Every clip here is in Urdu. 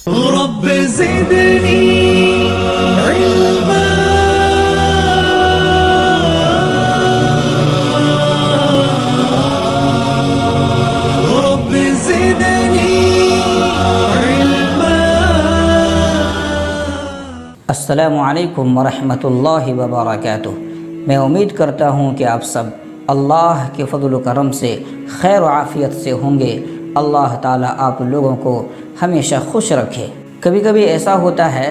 رب زدنی علما رب زدنی علما۔ السلام علیکم ورحمۃ اللہ وبرکاتہ۔ میں امید کرتا ہوں کہ آپ سب اللہ کے فضل و کرم سے خیر و عافیت سے ہوں گے۔ اللہ تعالیٰ آپ لوگوں کو ہمیشہ خوش رکھے۔ کبھی کبھی ایسا ہوتا ہے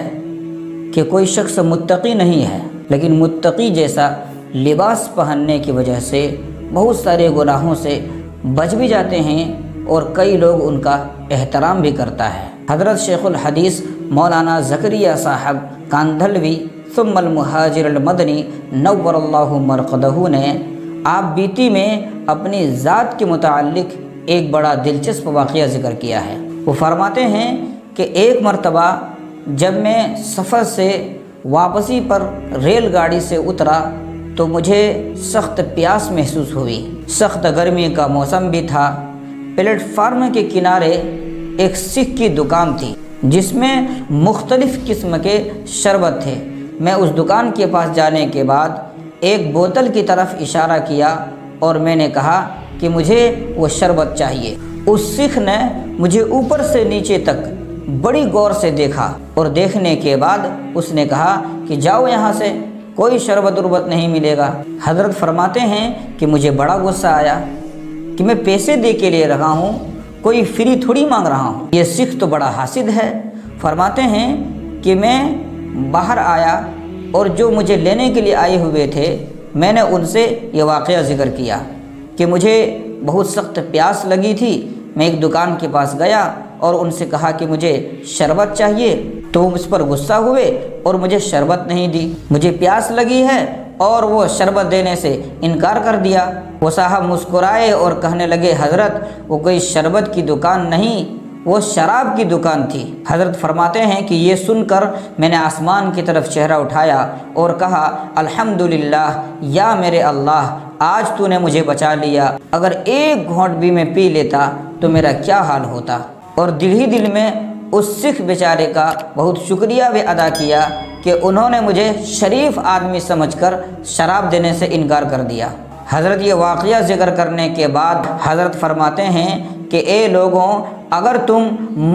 کہ کوئی شخص متقی نہیں ہے، لیکن متقی جیسا لباس پہننے کی وجہ سے بہت سارے گناہوں سے بچ بھی جاتے ہیں اور کئی لوگ ان کا احترام بھی کرتا ہے۔ حضرت شیخ الحدیث مولانا زکریا صاحب کاندھلوی ثم المہاجر المدنی نور اللہ مرقدہ نے آپ بیتی میں اپنی ذات کے متعلق ایک بڑا دلچسپ واقعہ ذکر کیا ہے۔ وہ فرماتے ہیں کہ ایک مرتبہ جب میں سفر سے واپسی پر ریل گاڑی سے اترا تو مجھے سخت پیاس محسوس ہوئی۔ سخت گرمی کا موسم بھی تھا۔ پلیٹ فارم کے کنارے ایک سکھ کی دکان تھی جس میں مختلف قسم کے شربت تھے۔ میں اس دکان کے پاس جانے کے بعد ایک بوتل کی طرف اشارہ کیا اور میں نے کہا کہ مجھے وہ شربت چاہیے۔ اس سکھ نے مجھے اوپر سے نیچے تک بڑی غور سے دیکھا اور دیکھنے کے بعد اس نے کہا کہ جاؤ یہاں سے، کوئی شربت وربت نہیں ملے گا۔ حضرت فرماتے ہیں کہ مجھے بڑا غصہ آیا کہ میں پیسے دے کے لے رہا ہوں، کوئی فری تھوڑی مانگ رہا ہوں۔ یہ سکھ تو بڑا حاسد ہے۔ فرماتے ہیں کہ میں باہر آیا اور جو مجھے لینے کے لیے آئے ہوئے تھے میں نے ان سے یہ واقعہ ذکر کیا کہ مجھے بہت سخت پیاس لگی تھی۔ میں ایک دکان کے پاس گیا اور ان سے کہا کہ مجھے شربت چاہیے، تو وہ مجھ پر غصہ ہوئے اور مجھے شربت نہیں دی۔ مجھے پیاس لگی ہے اور وہ شربت دینے سے انکار کر دیا۔ وہ صاحب مسکرائے اور کہنے لگے حضرت وہ کوئی شربت کی دکان نہیں، وہ شراب کی دکان تھی۔ حضرت فرماتے ہیں کہ یہ سن کر میں نے آسمان کی طرف چہرہ اٹھایا اور کہا الحمدللہ، یا میرے اللہ آج تو نے مجھے بچا لیا، اگر ایک گھونٹ بھی میں پی لیتا تو میرا کیا حال ہوتا۔ اور دل ہی دل میں اس سکھ بیچارے کا بہت شکریہ بھی ادا کیا کہ انہوں نے مجھے شریف آدمی سمجھ کر شراب دینے سے انکار کر دیا۔ حضرت یہ واقعہ ذکر کرنے کے بعد حضرت فرماتے ہیں کہ اے لوگوں، اگر تم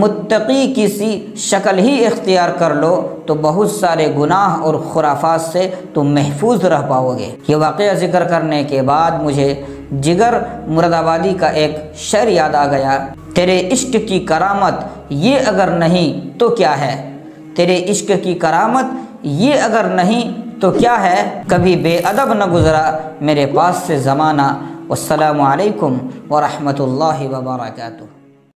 متقی کسی شکل ہی اختیار کر لو تو بہت سارے گناہ اور خرافات سے تم محفوظ رہ پاؤ گے۔ یہ واقعہ ذکر کرنے کے بعد مجھے جگر مراد آبادی کا ایک شعر یاد آ گیا، تیرے عشق کی کرامت یہ اگر نہیں تو کیا ہے، تیرے عشق کی کرامت یہ اگر نہیں تو کیا ہے، کبھی بے ادب نہ گزرا میرے پاس سے زمانہ۔ والسلام علیکم ورحمۃ اللہ وبرکاتہ۔